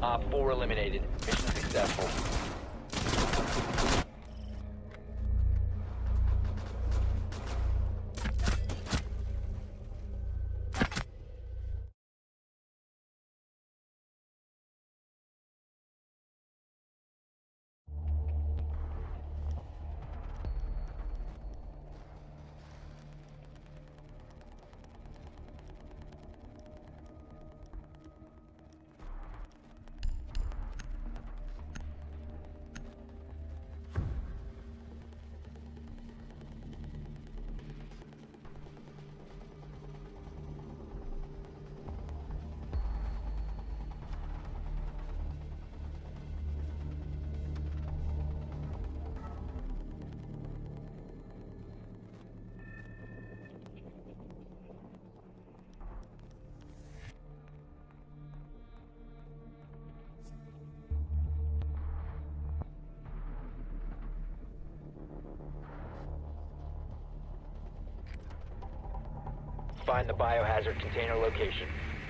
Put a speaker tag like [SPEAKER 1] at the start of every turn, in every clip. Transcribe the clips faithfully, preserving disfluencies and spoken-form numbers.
[SPEAKER 1] Op four eliminated. Mission successful. Find the biohazard container location.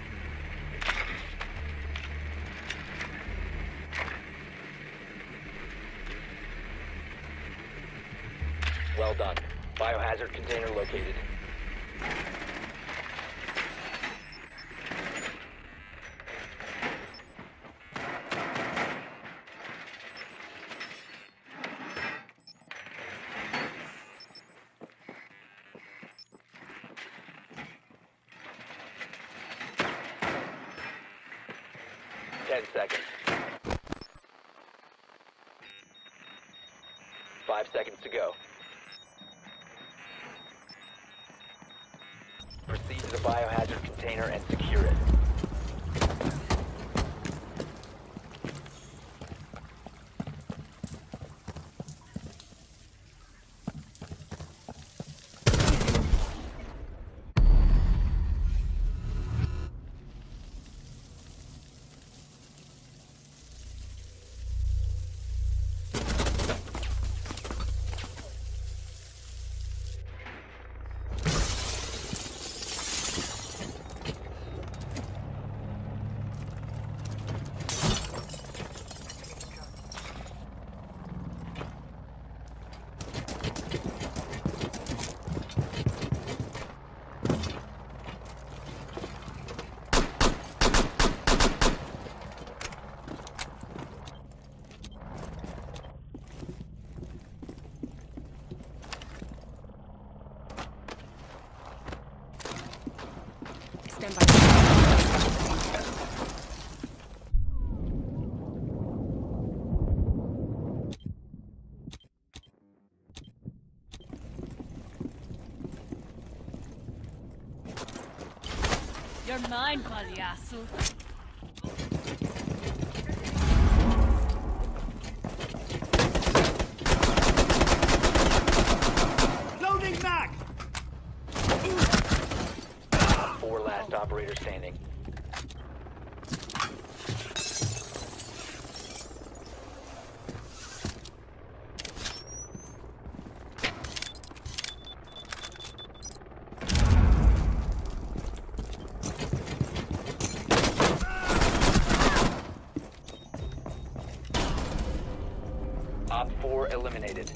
[SPEAKER 1] Well done. Biohazard container located. Ten seconds. Five seconds to go. Proceed to the biohazard container and secure it.
[SPEAKER 2] Stand by.
[SPEAKER 3] You're mine, pagliasso.
[SPEAKER 4] Loading mag!
[SPEAKER 1] Four last operators standing. Op four eliminated.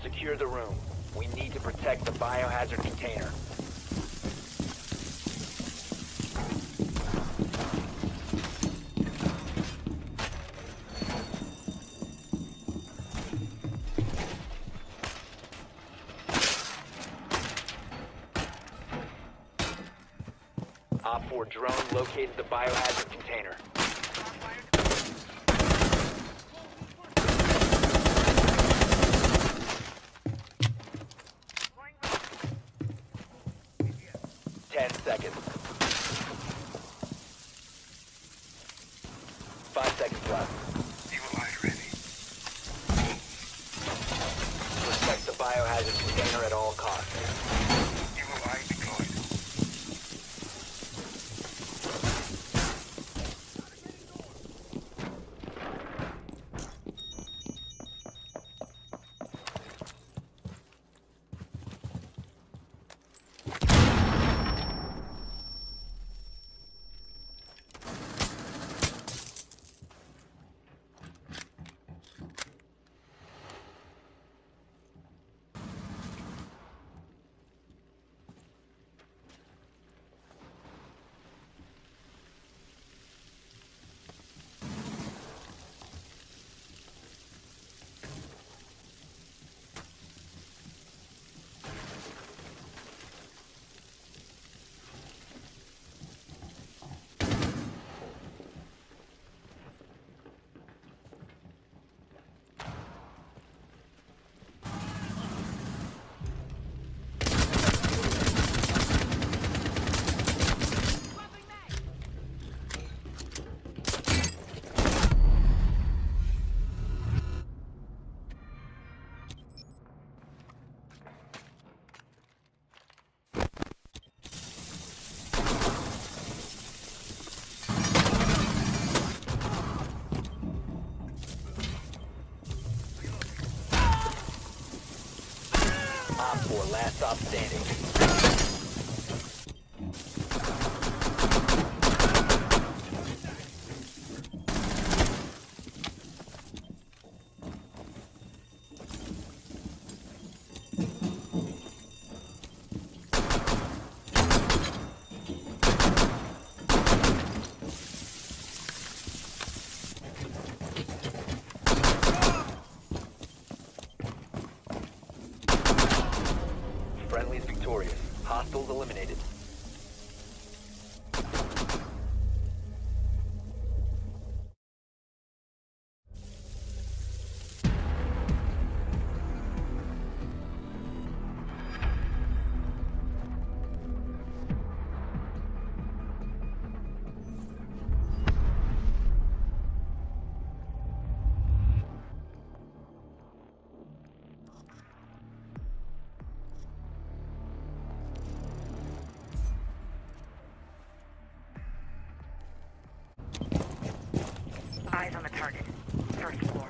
[SPEAKER 1] Secure the room. We need to protect the biohazard container. Op four drone located the biohazard container. Ten seconds. Five seconds left. Protect the biohazard container at all costs. Op four, last stop standing. Friendly's victorious. Hostiles eliminated.
[SPEAKER 2] Eyes on the target. First floor.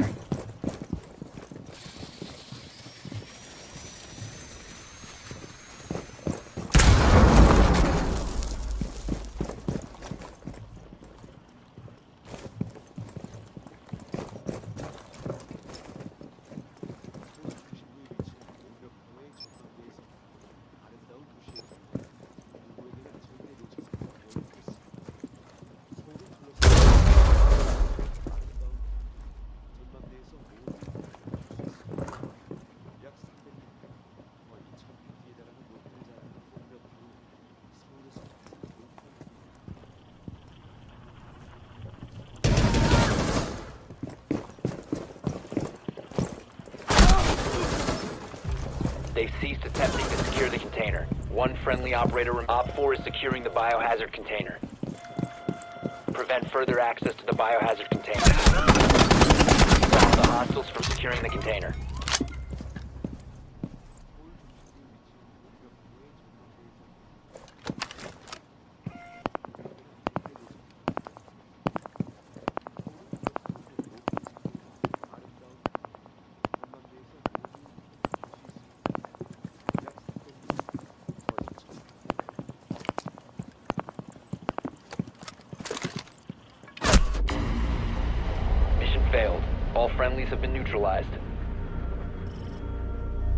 [SPEAKER 1] They've ceased attempting to secure the container. One friendly operator. Op four is securing the biohazard container. Prevent further access to the biohazard container. Stop the hostiles from securing the container. Failed. All friendlies have been neutralized.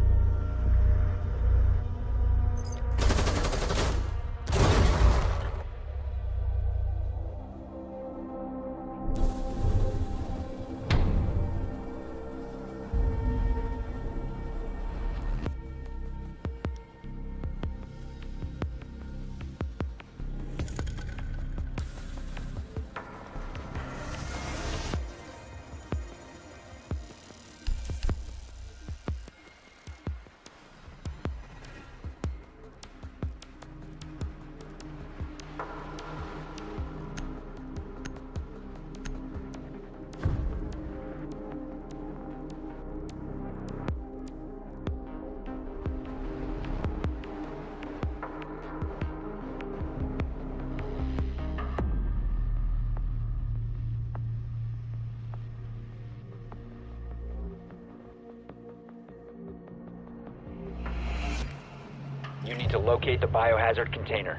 [SPEAKER 1] You need to locate the biohazard container.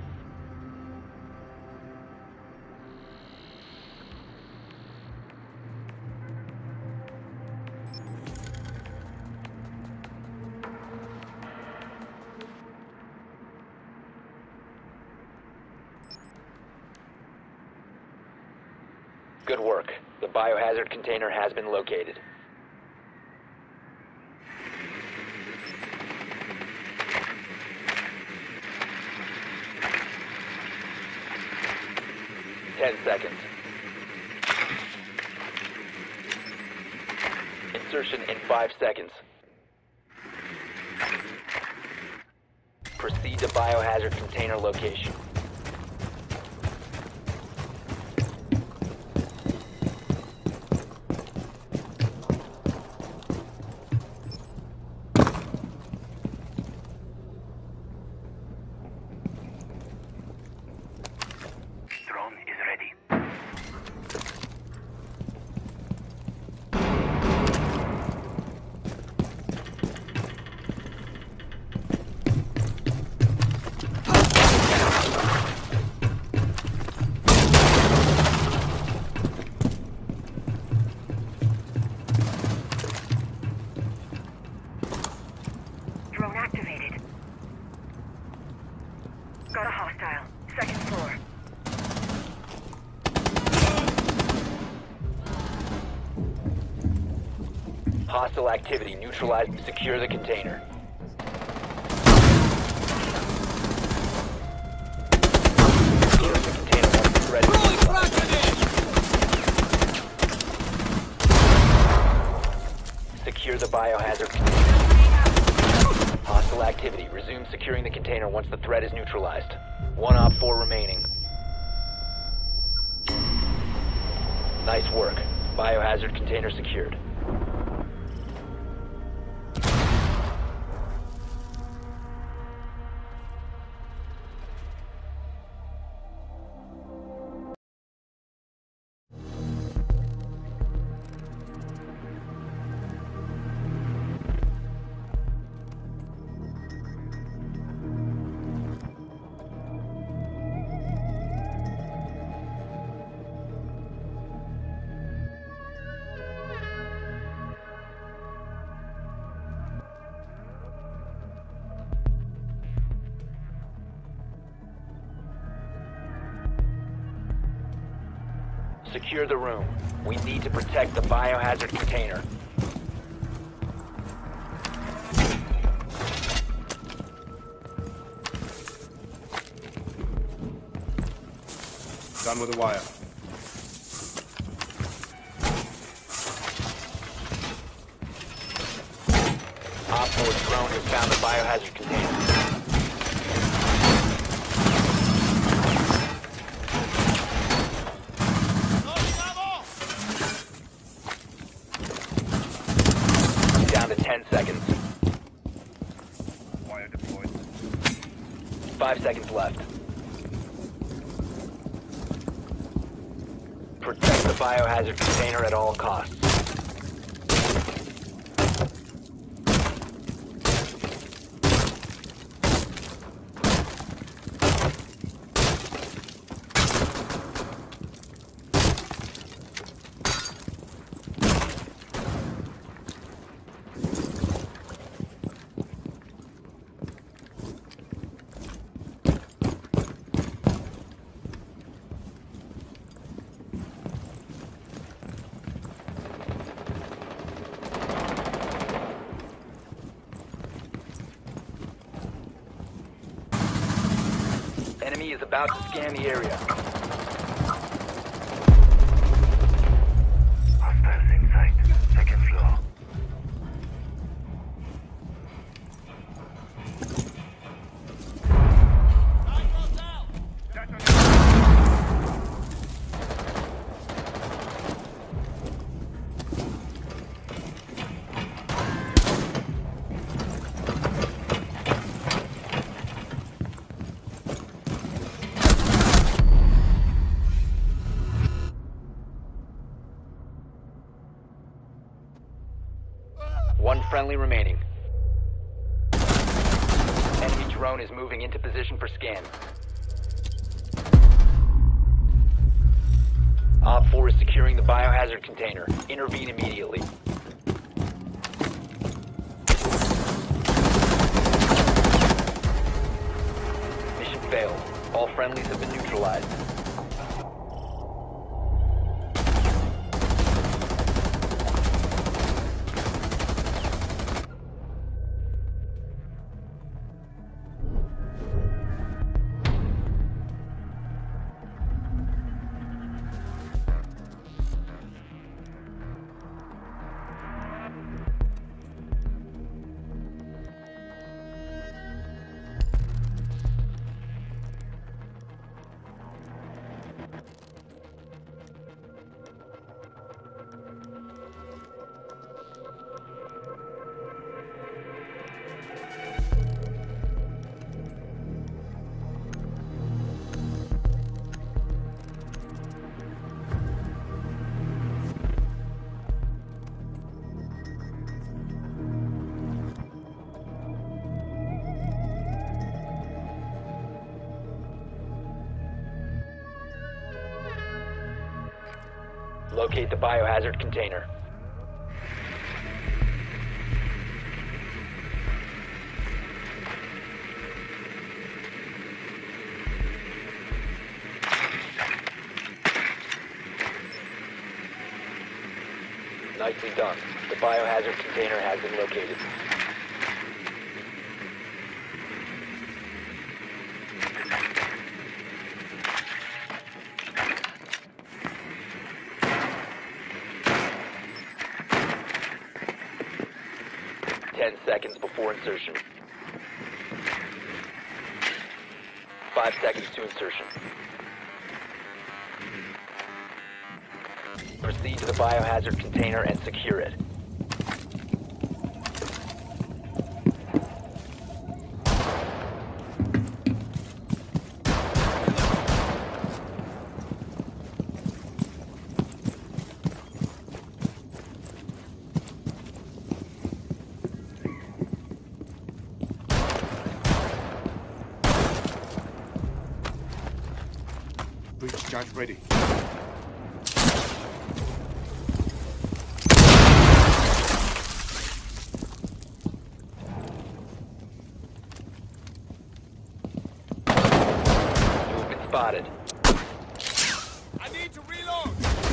[SPEAKER 1] Good work. The biohazard container has been located. Ten seconds. Insertion in five seconds. Proceed to biohazard container location.
[SPEAKER 2] Drone is ready. Drone activated. Got a hostile. Second floor.
[SPEAKER 1] Hostile activity neutralized. Secure the container. Secure the container once the threat is neutralized. Secure the biohazard container. Hostile activity. Resume securing the container once the threat is neutralized. One op four remaining. Nice work. Biohazard container secured. Secure the room. We need to protect the biohazard container.
[SPEAKER 5] Done with the wire.
[SPEAKER 1] Op four drone has found the biohazard container. Down to ten seconds.
[SPEAKER 5] Wire deployed.
[SPEAKER 1] Five seconds left. Protect the biohazard container at all costs. Enemy is about to scan the area.
[SPEAKER 2] Hostiles in sight. Second floor.
[SPEAKER 1] One friendly remaining. Enemy drone is moving into position for scan. Op four is securing the biohazard container. Intervene immediately. Mission failed. All friendlies have been neutralized. Locate the biohazard container. Nicely done. The biohazard container has been located. Ten seconds before insertion. Five seconds to insertion. Proceed to the biohazard container and secure it.
[SPEAKER 5] Breach charge ready.
[SPEAKER 1] Movement spotted.
[SPEAKER 5] I need to reload.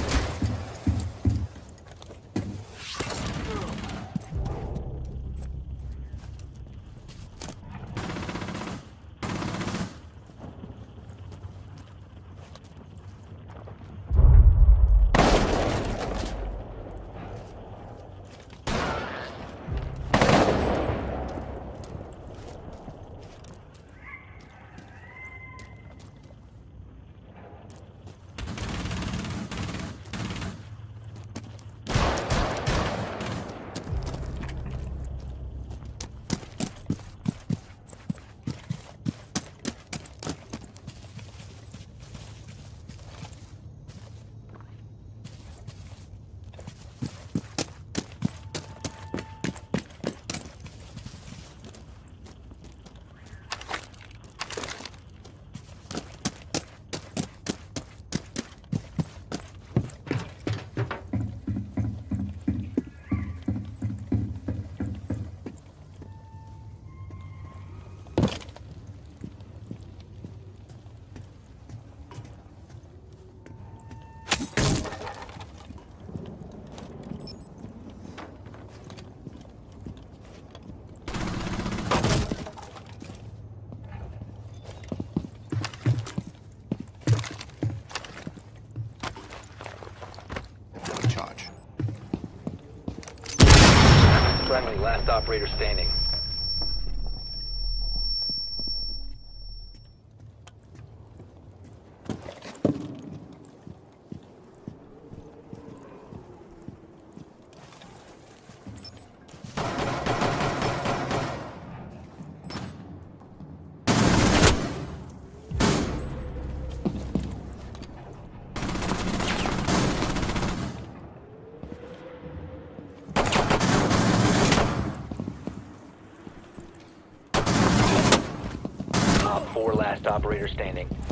[SPEAKER 5] Charge.
[SPEAKER 1] Friendly, last operator standing. four, last operator standing.